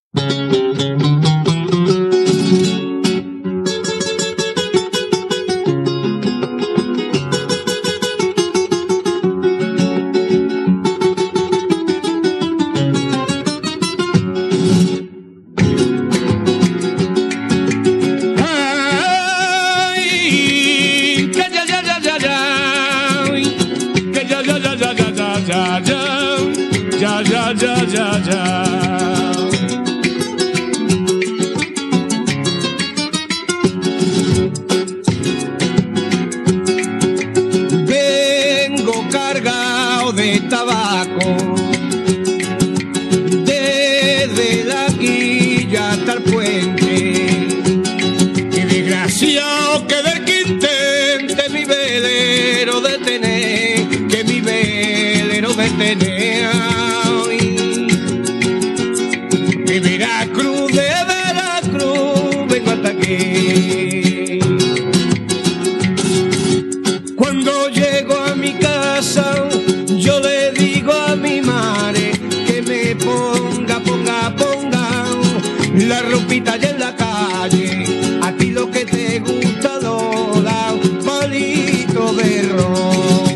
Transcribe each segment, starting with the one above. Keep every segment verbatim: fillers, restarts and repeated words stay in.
Ya, ya, ya, ya, ya. Vengo cargado de tabaco desde la quilla hasta el puente. Qué desgraciado que del que intente mi velero detener, que mi velero detener. De Veracruz, de Veracruz, vengo hasta aquí. Cuando llego a mi casa, yo le digo a mi madre que me ponga, ponga, ponga la ropita allá en la calle. A ti lo que te gusta, Lola, palito de ron.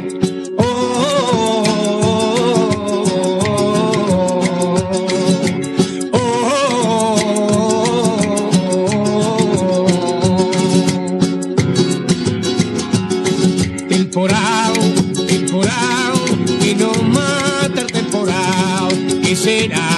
Temporao, temporao, que no mata el temporao, que será